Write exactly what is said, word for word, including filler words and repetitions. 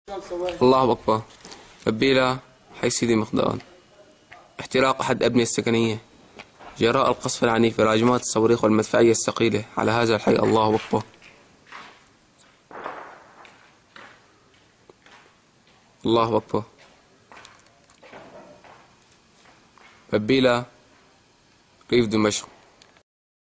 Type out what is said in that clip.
الله أكبر. ببيلة حي سيدي مقداد. احتراق أحد أبنية السكنية جراء القصف العنيف براجمات الصواريخ والمدفعية الثقيلة على هذا الحي. الله أكبر. الله أكبر. ببيلة ريف دمشق.